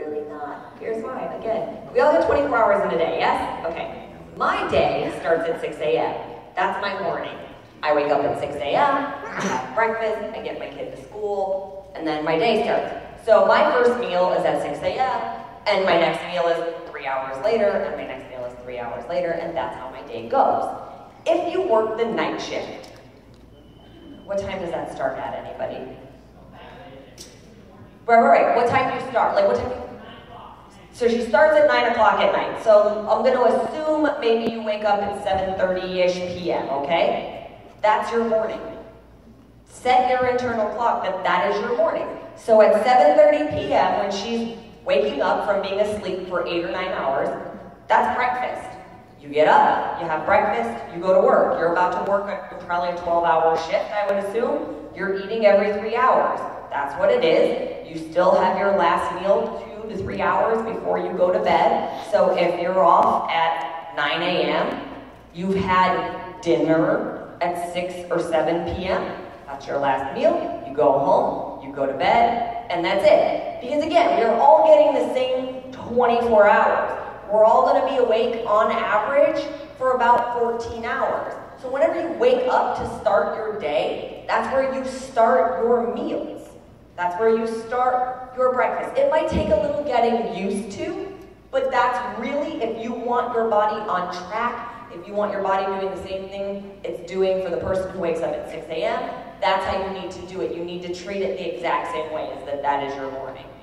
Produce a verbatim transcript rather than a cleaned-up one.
really not. Here's why. Again, we all have twenty-four hours in a day, yes? Okay. My day starts at six A M That's my morning. I wake up at six A M I have breakfast, I get my kid to school, and then my day starts. So my first meal is at six A M and my next meal is three hours later, and my next meal is three hours later, and that's how my day goes. If you work the night shift, what time does that start at, anybody? Right, right, right. What time do you start? Like, what time? So she starts at nine o'clock at night. So I'm going to assume maybe you wake up at seven thirty-ish P M, okay? That's your morning. Set your internal clock that that is your morning. So at seven thirty P M, when she's waking up from being asleep for eight or nine hours, that's breakfast. You get up, you have breakfast, you go to work. You're about to work a, probably a twelve hour shift, I would assume. You're eating every three hours. That's what it is. You still have your last meal two to three hours before you go to bed. So if you're off at nine A M, you've had dinner at six or seven P M That's your last meal. You go home, you go to bed, and that's it. Because again, we're all getting the same twenty-four hours. We're all going to be awake on average for about fourteen hours. So whenever you wake up to start your day, that's where you start your meals. That's where you start your breakfast. It might take a little getting used to, but that's really, if you want your body on track, if you want your body doing the same thing it's doing for the person who wakes up at six A M, that's how you need to do it. You need to treat it the exact same way as that that is your morning.